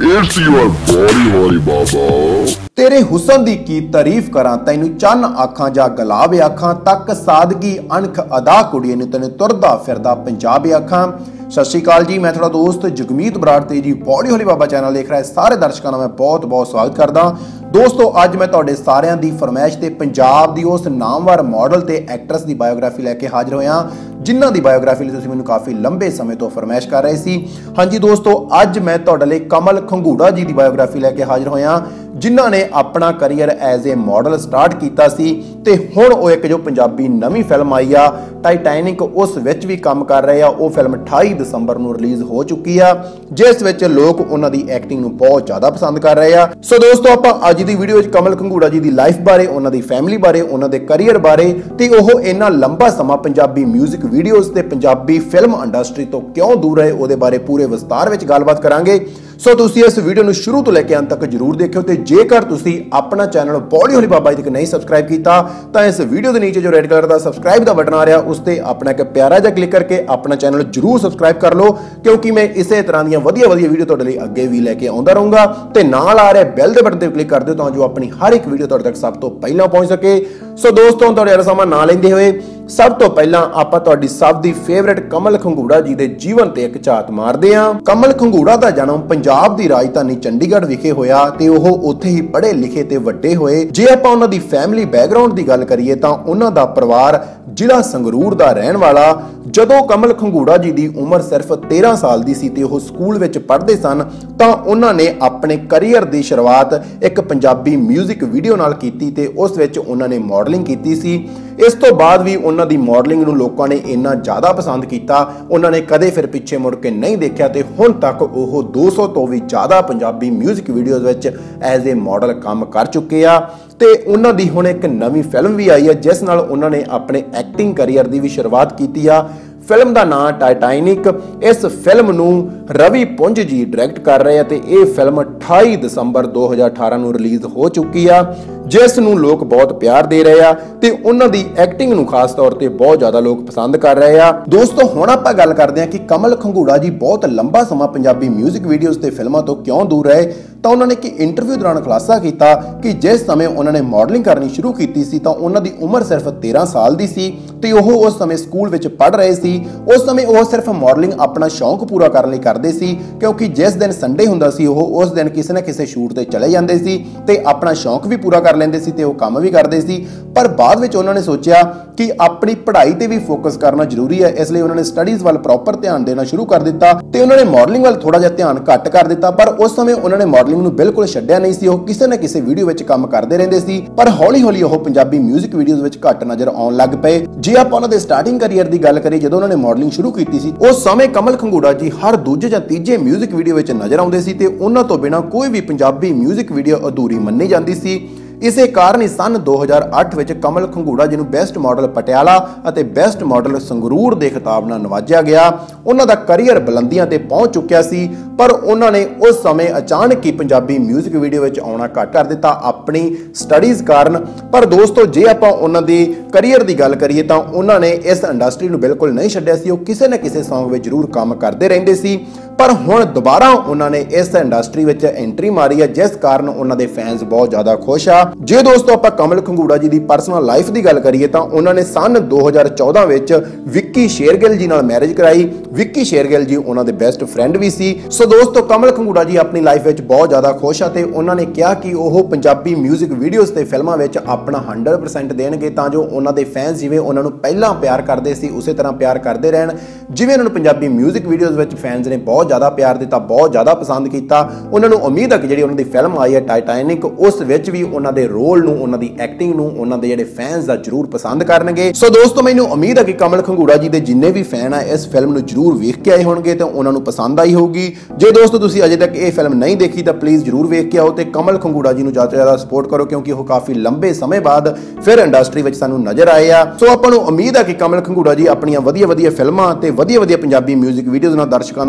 It's your body holy baba। तेरे हुसन दी की तारीफ करा तैनू चन्न आखां जा गलाब आखां तक सादगी अणख अदा कुड़िए नू तैनू तुरदा फिरदा पंजाब आखां। सत श्री अकाल जी, मैं थोड़ा दोस्त जगमीत बराड़ ते जी बॉडी होली बाबा चैनल देख रहा है सारे दर्शकों का मैं बहुत बहुत स्वागत करदा। दोस्तों अज मैं तुहाडे सारिਆਂ दी फरमाइश ते पंजाब दी उस नामवर मॉडल ते एक्ट्रेस दी बायोग्राफी लैके हाजिर होया जिन्हां दी बायोग्राफी लई तुसीं मैनूं काफ़ी लंबे समय तो फरमाइश कर रहे सी। हाँ जी दोस्तों, अज मैं तुहाडे लई कमल खंगूड़ा जी दी बायोग्राफी लैके हाजिर होया जिन्हां ने अपना career as a model start कीता सी ते हुण ओह एक जो पंजाबी नवीं फिल्म आई आ टाइटैनिक उस विच भी काम कर रहे आ। ओह फिल्म 28 दसंबर नूं रिलीज़ हो चुकी आ जिस विच लोग उन्हां दी एक्टिंग नूं बहुत ज़्यादा पसंद कर रहे आ। सो दोस्तों आपां अज दी video which Kamal खंगूड़ा ji the life बारे, उन्हां दी फैमिली बारे, उन्हां दे करियर बारे ते ओह इन्ना लंबा समा पंजाबी म्यूजिक वीडियोज़ ते पंजाबी फिल्म इंडस्ट्री तो क्यों दूर रहे उहदे बारे पूरे विस्तार विच गलबात करांगे। सो तुसीं इस वीडियो नूं शुरू तो लैके अंत तक जरूर देखियो ते जेकर तुसीं अपना channel body holy Baba ji तक नहीं सबसक्राइब कीता तां इस वीडियो दे नीचे जो रेड कलर दा सबसक्राइब दा बटन आ रहा उस ते अपना एक प्यारा जिहा क्लिक करके अपना चैनल जरूर सबसक्राइब कर लो क्योंकि मैं इसे तरह दी वधिया वीडियो तुहाडे लई अगे भी लैके आउंदा रहूंगा ते नाल आ रहे बैल दे बटन ते क्लिक कर दिओ तां जो अपनी हर एक वीडियो तुहाडे तक सब तो पहलां पहुंच सके। सो दोस्तों तुहाडे अरसा समा ना लैंदे होए सब तो पहला आपां तुहाडी सब दी फेवरेट कमल खंगूड़ा जी दे जीवन ते एक झात मारदे हां। कमल खंगूड़ा दा जन्म पंजाब दी राजधानी चंडीगढ़ विखे होया ते ओह उत्थे ही पढ़े लिखे ते वड्डे होए। जे आपां उन्हां दी फैमिली बैकग्राउंड दी गल करिए तां उन्हां दा परिवार जिला संगरूर दा रहण वाला। जदों कमल खंगूड़ा जी दी उम्र सिर्फ 13 साल दी सी ते ओह स्कूल विच पढ़दे सन तां उन्हां ने अपने करियर दी शुरुआत एक पंजाबी म्यूजिक वीडियो नाल कीती ते उस विच उन्हां ने मॉडलिंग कीती सी। इस तो बाद भी उन्हां दी मॉडलिंग नूं लोकां ने इन्ना ज़्यादा पसंद कीता उन्हां ने कदे फिर पिछे मुड़ के नहीं देखिया ते हुण तक ओह 200 तो भी ज़्यादा पंजाबी म्यूजिक वीडियोज़ विच एज ए मॉडल काम कर चुके आ ते उन्हां दी हुण एक नवीं फिल्म भी आई है जिस नाल उन्हां ने अपने एक्टिंग करियर दी भी शुरुआत कीती आ। फिल्म का नाम टाइटैनिक। इस फिल्म नूं रवि पुंज जी डायरैक्ट कर रहे हैं ते यह फिल्म 28 दसंबर 2018 नूं रिलीज़ हो चुकी आ जिस नूं लोग बहुत प्यार दे रहे आ ते उन्हां दी एक्टिंग नूं खास तौर ते बहुत ज़्यादा लोग पसंद कर रहे आ। दोस्तों हुण आपां गल करदे हां कि कमल खंगूड़ा जी बहुत लंबा समा पंजाबी म्यूजिक वीडियोज़ ते फिल्मां तो क्यों दूर रहे ਤਾਂ ਉਹਨਾਂ ਨੇ ਇੱਕ ਇੰਟਰਵਿਊ ਦੌਰਾਨ ਖੁਲਾਸਾ ਕੀਤਾ ਕਿ ਜਿਸ ਸਮੇਂ ਉਹਨਾਂ ਨੇ ਮਾਡਲਿੰਗ ਕਰਨੀ ਸ਼ੁਰੂ ਕੀਤੀ ਸੀ ਤਾਂ ਉਹਨਾਂ ਦੀ ਉਮਰ ਸਿਰਫ 13 ਸਾਲ ਦੀ ਸੀ ਤੇ ਉਹ ਉਸ ਸਮੇਂ ਸਕੂਲ ਵਿੱਚ ਪੜ੍ਹ ਰਹੇ ਸੀ। ਉਸ ਸਮੇਂ ਉਹ ਸਿਰਫ ਮਾਡਲਿੰਗ ਆਪਣਾ ਸ਼ੌਂਕ ਪੂਰਾ ਕਰਨ ਲਈ ਕਰਦੇ ਸੀ ਕਿਉਂਕਿ ਜਿਸ ਦਿਨ ਸੰਡੇ ਹੁੰਦਾ ਸੀ ਉਹ ਉਸ ਦਿਨ ਕਿਸੇ ਨਾ ਕਿਸੇ ਸ਼ੂਟ ਤੇ ਚਲੇ ਜਾਂਦੇ ਸੀ ਤੇ ਆਪਣਾ ਸ਼ੌਂਕ ਵੀ ਪੂਰਾ ਕਰ ਲੈਂਦੇ ਸੀ ਤੇ ਉਹ ਕੰਮ ਵੀ ਕਰਦੇ ਸੀ। ਪਰ ਬਾਅਦ ਵਿੱਚ ਉਹਨਾਂ ਨੇ ਸੋਚਿਆ ਕਿ ਆਪਣੀ ਪੜ੍ਹਾਈ ਤੇ ਵੀ ਫੋਕਸ ਕਰਨਾ ਜ਼ਰੂਰੀ ਹੈ, ਇਸ ਲਈ ਉਹਨਾਂ ਨੇ ਸਟੱਡੀਜ਼ ਵੱਲ ਪ੍ਰੋਪਰ ਧਿਆਨ ਦੇਣਾ ਸ਼ੁਰੂ ਕਰ ਦਿੱਤਾ ਤੇ ਉਹਨਾਂ ਨੇ ਮਾਡਲਿੰਗ ਵੱਲ ਥੋੜਾ ਜਿਹਾ ਧਿਆਨ ਘੱਟ ਕਰ ਦਿੱਤਾ। ਪਰ ਉਸ ਸਮੇਂ ਉਹਨਾਂ ਨੇ ਮਾਡਲਿੰਗ ਨੂੰ ਬਿਲਕੁਲ ਛੱਡਿਆ ਨਹੀਂ ਸੀ, ਉਹ ਕਿਸੇ ਨਾ ਕਿਸੇ ਵੀਡੀਓ ਵਿੱਚ ਕੰਮ ਕਰਦੇ ਰਹਿੰਦੇ ਸੀ। ਪਰ ਹੌਲੀ ਹੌਲੀ ਉਹ ਪੰਜਾਬੀ ਮਿਊਜ਼ਿਕ ਵੀਡੀਓਜ਼ ਵਿੱਚ ਘੱਟ ਨਜ਼ਰ ਆਉਣ ਲੱਗ ਪਏ। ਜੇ ਆਪਾਂ ਉਹਨਾਂ ਦੇ ਸਟਾਰਟਿੰਗ ਕਰੀਅਰ ਦੀ ਗੱਲ ਕਰੀਏ ਜਦੋਂ ਉਹਨਾਂ ਨੇ ਮਾਡਲਿੰਗ ਸ਼ੁਰੂ ਕੀਤੀ ਸੀ ਉਸ ਸਮੇਂ ਕਮਲ ਖੰਗੂੜਾ ਜੀ ਹਰ ਦੂਜੇ ਜਾਂ ਤੀਜੇ ਮਿਊਜ਼ਿਕ ਵੀਡੀਓ ਵਿੱਚ ਨਜ਼ਰ ਆਉਂਦੇ ਸੀ ਤੇ ਉਹਨਾਂ ਤੋਂ ਬਿਨਾਂ ਕੋਈ ਵੀ ਪੰਜਾਬੀ ਮਿਊਜ਼ਿਕ ਵੀਡੀਓ ਅਧੂਰੀ ਮੰਨੀ ਜਾਂਦੀ ਸੀ। ਇਸੇ ਕਾਰਨ ਹੀ ਸਨ 2008 ਵਿੱਚ ਕਮਲ ਖੰਗੂੜਾ ਜੀ ਨੂੰ ਬੈਸਟ ਮਾਡਲ ਪਟਿਆਲਾ ਅਤੇ ਬੈਸਟ ਮਾਡਲ ਸੰਗਰੂਰ ਦੇ ਖਿਤਾਬ ਨਾਲ ਨਵਾਜਿਆ ਗਿਆ। ਉਹਨਾਂ ਦਾ ਕਰੀਅਰ ਬੁਲੰਦੀਆਂ ਤੇ ਪਹੁੰਚ ਚੁੱਕਿਆ ਸੀ ਪਰ ਉਹਨਾਂ ਨੇ ਉਸ ਸਮੇਂ ਅਚਾਨਕ ਹੀ ਪੰਜਾਬੀ ਮਿਊਜ਼ਿਕ ਵੀਡੀਓ ਵਿੱਚ ਆਉਣਾ ਘੱਟ ਕਰ ਦਿੱਤਾ ਆਪਣੀ ਸਟੱਡੀਜ਼ ਕਾਰਨ। ਪਰ ਦੋਸਤੋ ਜੇ ਆਪਾਂ ਉਹਨਾਂ ਦੀ ਕਰੀਅਰ ਦੀ ਗੱਲ ਕਰੀਏ ਤਾਂ ਉਹਨਾਂ ਨੇ ਇਸ ਇੰਡਸਟਰੀ ਨੂੰ ਬਿਲਕੁਲ ਨਹੀਂ ਛੱਡਿਆ ਸੀ, ਉਹ ਕਿਸੇ ਨਾ ਕਿਸੇ ਸੌਂਗ ਵਿੱਚ ਜ਼ਰੂਰ ਕੰਮ ਕਰਦੇ ਰਹਿੰਦੇ ਸੀ। ਪਰ ਹੁਣ ਦੁਬਾਰਾ ਉਹਨਾਂ ਨੇ ਇਸ ਇੰਡਸਟਰੀ ਵਿੱਚ ਐਂਟਰੀ ਮਾਰੀ ਹੈ ਜਿਸ ਕਾਰਨ ਉਹਨਾਂ ਦੇ ਫੈਨਸ ਬਹੁਤ ਜ਼ਿਆਦਾ ਖੁਸ਼ ਆ। ਜੇ ਦੋਸਤੋ ਆਪਾਂ ਕਮਲ ਖੰਗੂੜਾ ਜੀ ਦੀ ਪਰਸਨਲ ਲਾਈਫ ਦੀ ਗੱਲ ਕਰੀਏ ਤਾਂ ਉਹਨਾਂ ਨੇ ਸਨ 2014 ਵਿੱਚ ਵਿੱਕੀ ਸ਼ੇਰਗਿੱਲ ਜੀ ਨਾਲ ਮੈਰਿਜ ਕਰਾਈ। ਵਿੱਕੀ ਸ਼ੇਰਗਿੱਲ ਜੀ ਉਹਨਾਂ ਦੇ ਬੈਸਟ ਫਰੈਂਡ ਵੀ ਸੀ। ਸੋ ਦੋਸਤੋ ਕਮਲ ਖੰਗੂੜਾ ਜੀ ਆਪਣੀ ਲਾਈਫ ਵਿੱਚ ਬਹੁਤ ਜ਼ਿਆਦਾ ਖੁਸ਼ ਆ ਤੇ ਉਹਨਾਂ ਨੇ ਕਿਹਾ ਕਿ ਉਹ ਪੰਜਾਬੀ ਮਿਊਜ਼ਿਕ ਵੀਡੀਓਜ਼ ਤੇ ਫਿਲਮਾਂ ਵਿੱਚ ਆਪਣਾ 100% ਦੇਣਗੇ ਤਾਂ ਜੋ ਉਹਨਾਂ ਦੇ ਫੈਨਸ ਜਿਵੇਂ ਉਹਨਾਂ ਨੂੰ ਪਹਿਲਾਂ ਪਿਆਰ ਕਰਦੇ ਸੀ ਉਸੇ ਤਰ੍ਹਾਂ ਪਿਆਰ ਕਰਦੇ ਰਹਿਣ। ਜਿਵੇਂ ਉਹਨਾਂ ਨੂੰ ਪੰਜਾਬੀ ਮਿਊਜ਼ਿਕ ਵੀਡੀਓਜ਼ ਵਿੱਚ ਫੈਨਸ ਨੇ ਬਹੁਤ ਜ਼ਿਆਦਾ ਪਿਆਰ ਦਿੱਤਾ, ਬਹੁਤ ਜ਼ਿਆਦਾ ਪਸੰਦ ਕੀਤਾ, ਉਹਨਾਂ ਨੂੰ ਉਮੀਦ ਹੈ ਕਿ ਜਿਹੜੀ ਉਹਨਾਂ ਦੀ ਫਿਲਮ ਆਈ ਹੈ ਟਾਈਟੈਨਿਕ ਉਸ ਵਿੱਚ ਵੀ ਉਹਨਾਂ ਦੇ ਰੋਲ ਨੂੰ, ਉਹਨਾਂ ਦੀ ਐਕਟਿੰਗ ਨੂੰ ਉਹਨਾਂ ਦੇ ਜਿਹੜੇ ਫੈਨਸ ਦਾ ਜ਼ਰੂਰ ਪਸੰਦ ਕਰਨਗੇ। ਸੋ ਦੋਸਤੋ ਮੈਨੂੰ ਉਮੀਦ ਹੈ ਕਿ ਕਮਲ ਖੰਗੂੜਾ ਜੀ ਦੇ ਜਿੰਨੇ ਵੀ ਫੈਨ ਆ ਇਸ ਫਿਲਮ ਨੂੰ ਜ਼ਰੂਰ ਵੇਖ ਕੇ ਆਏ ਹੋਣਗੇ ਤੇ ਉਹਨਾਂ ਨੂੰ ਪਸੰਦ ਆਈ ਹੋਊਗੀ। ਜੇ ਦੋਸਤੋ ਤੁਸੀਂ ਅਜੇ ਤੱਕ ਇਹ ਫਿਲਮ ਨਹੀਂ ਦੇਖੀ ਤਾਂ ਪਲੀਜ਼ ਜ਼ਰੂਰ ਵੇਖ ਕੇ ਆਓ ਤੇ ਕਮਲ ਖੰਗੂੜਾ ਜੀ ਨੂੰ ਜ਼ਿਆਦਾ ਤੋਂ ਜ਼ਿਆਦਾ ਸਪੋਰਟ ਕਰੋ ਕਿਉਂਕਿ ਉਹ ਕਾਫੀ ਲੰਬੇ ਸਮੇਂ ਬਾਅਦ ਫਿਰ ਇੰਡਸਟਰੀ ਵਿੱਚ ਸਾਨੂੰ ਨਜ਼ਰ ਆਏ ਆ। ਸੋ ਆਪਾਂ ਨੂੰ ਉਮੀਦ ਹੈ ਕਿ ਕਮਲ ਖੰਗੂੜਾ ਜੀ ਆਪਣੀਆਂ ਵਧੀਆ ਫਿਲਮਾਂ ਤੇ ਵਧੀਆ ਪੰਜਾਬੀ ਮਿਊਜ਼ਿਕ ਵੀਡੀਓਜ਼ ਨਾਲ ਦਰਸ਼ਕਾਂ ਦਾ ਮਨੋਰੰਜਨ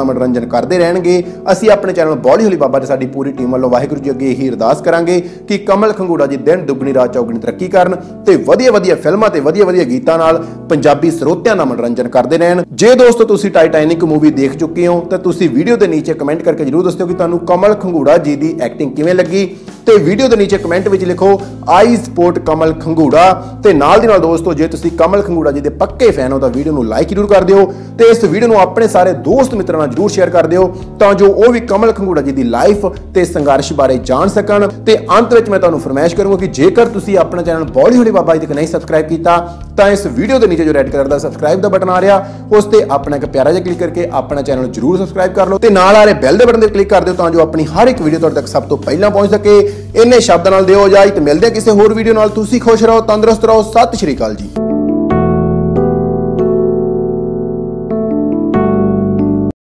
ਮਨੋਰੰਜਨ ਕਰਦੇ ਰਹਿਣਗੇ। ਅਸੀਂ ਆਪਣੇ ਚੈਨਲ ਬੋਲੀ ਹੋਲੀ ਬਾਬਾ ਤੇ ਸਾਡੀ ਪੂਰੀ ਟੀਮ ਵੱਲੋਂ ਵਾਹਿਗੁਰੂ ਜੀ ਅੱਗੇ ਇਹੀ ਅਰਦਾਸ ਕਰਾਂਗੇ ਕਿ ਕਮਲ ਖੰਗੂੜਾ ਜੀ ਦਿਨ ਦੁੱਗਣੀ ਰਾਤ ਚੌਗਣੀ ਤਰੱਕੀ ਕਰਨ ਤੇ ਵਧੀਆ ਫਿਲਮਾਂ ਤੇ ਵਧੀਆ ਗੀਤਾਂ ਨਾਲ ਪੰਜਾਬੀ ਸਰੋਤਿਆਂ ਦਾ ਮਨੋਰੰਜਨ ਕਰਦੇ ਰਹਿਣ। ਜੇ ਦੋਸਤੋ ਤੁਸੀਂ ਟਾਈਟੈਨਿਕ ਮੂਵੀ ਦੇਖ ਚੁੱਕੇ ਹੋ ਤਾਂ ਤੁਸੀਂ ਵੀਡੀਓ ਦੇ ਨੀਚੇ ਕਮੈਂਟ ਕਰਕੇ ਜਰੂਰ ਦੱਸਿਓ ਕਿ ਤੁਹਾਨੂੰ ਕਮਲ ਖੰਗੂੜਾ ਜੀ ਦੀ ਐਕਟਿੰਗ ਕਿਵੇਂ ਲੱਗੀ ਤੇ ਵੀਡੀਓ ਦੇ ਨੀਚੇ ਕਮੈਂਟ ਵਿੱਚ ਲਿਖੋ ਆਈ ਸਪੋਰਟ ਕਮਲ ਖੰਗੂੜਾ ਤੇ ਨਾਲ ਦੀ ਨਾਲ ਦੋਸਤੋ ਜੇ ਤੁਸੀਂ ਕਮਲ ਖੰਗੂੜਾ ਜੀ ਦੇ ਪੱਕੇ ਫੈਨ ਹੋ ਤਾਂ ਵੀਡੀਓ ਨੂੰ ਲਾਈਕ ਜ਼ਰੂਰ ਕਰ ਦਿਓ ਤੇ ਇਸ ਵੀਡੀਓ ਨੂੰ ਆਪਣੇ ਸਾਰੇ ਦੋਸਤ ਮਿੱਤਰਾਂ ਨਾਲ ਜ਼ਰੂਰ ਸ਼ੇਅਰ ਕਰ ਦਿਓ ਤਾਂ ਜੋ ਉਹ ਵੀ ਕਮਲ ਖੰਗੂੜਾ ਜੀ ਦੀ ਲਾਈਫ ਤੇ ਸੰਘਰਸ਼ ਬਾਰੇ ਜਾਣ ਸਕਣ। ਤੇ ਅੰਤ ਵਿੱਚ ਮੈਂ ਤੁਹਾਨੂੰ ਫਰਮਾਇਸ਼ ਕਰੂੰਗਾ ਕਿ ਜੇਕਰ ਤੁਸੀਂ ਆਪਣਾ ਚੈਨਲ ਬੋਲੀ ਹੋਲੀ ਬਾਬਾ ਜੀ ਤੱਕ ਨਹੀਂ ਸਬਸਕ੍ਰਾਈਬ ਕੀਤਾ ਤਾਂ ਇਸ ਵੀਡੀਓ ਦੇ ਨੀਚੇ ਜੋ ਰੈੱਡ ਕਲਰ ਦਾ ਸਬਸਕ੍ਰਾਈਬ ਦਾ ਬਟਨ ਆ ਰਿਹਾ ਉਸ ਤੇ ਆਪਣਾ ਇੱਕ ਪਿਆਰਾ ਜਿਹਾ ਕਲਿੱਕ ਕਰਕੇ ਆਪਣਾ ਚੈਨਲ ਜ਼ਰੂਰ ਸਬਸਕ੍ਰਾਈਬ ਕਰ ਲਓ ਤੇ ਨਾਲ ਆ ਰਹੇ ਬੈਲ ਦੇ ਬਟਨ ਤੇ ਕਲਿੱਕ ਕਰ ਦਿਓ ਤਾਂ ਜੋ ਆਪਣੀ ਹਰ ਇੱਕ ਵੀਡੀਓ ਤੁਹਾਡੇ ਤੱਕ ਸਭ ਤੋਂ ਪਹਿਲਾਂ ਪਹੁੰਚ ਸਕੇ। ਇੰਨੇ ਸ਼ਬਦਾਂ ਨਾਲ ਦਿਓ ਇਜਾਜ਼ਤ, ਮਿਲਦੇ ਹਾਂ ਕਿਸੇ ਹੋਰ ਵੀਡੀਓ ਨਾਲ। ਤੁਸੀਂ ਖੁਸ਼ ਰਹੋ, ਤੰਦਰੁਸਤ ਰਹੋ। ਸਤਿ ਸ਼੍ਰੀ ਅਕਾਲ ਜੀ।